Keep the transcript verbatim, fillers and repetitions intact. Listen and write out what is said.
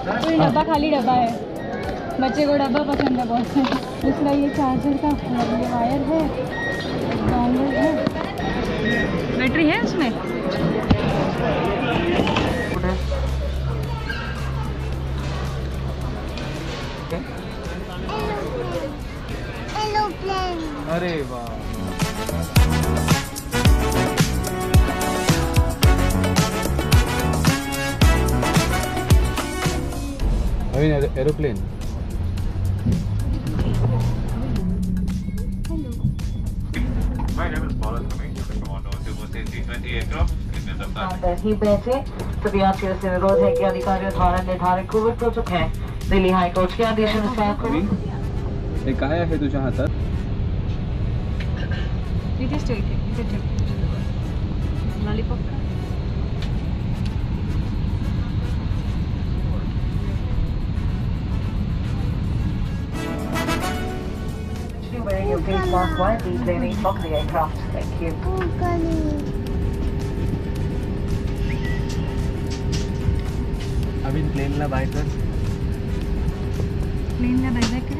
कोई डब्बा खाली डब्बा है, बच्चे को डब्बा पसंद है बहुत। दूसरा ये चार्जर का ये वायर है, डोंगल है, बैटरी है उसमें। अरे वाह, एरोप्लेन। ही बैठे सभी यात्रियों से अनुरोध है कि अधिकारियों द्वारा निर्धारित कोविड प्रोटोकॉल है दिल्ली हाई कोर्ट के आदेशानुसार एक आया है तुझ्या हातात। इथेच ठेव, इथे ठेव लॉलीपॉप का। wearing your face mask while deplaning from the aircraft. Thank you. अभी प्लेन ला बाय कर, प्लेन ला बाय बाय कर।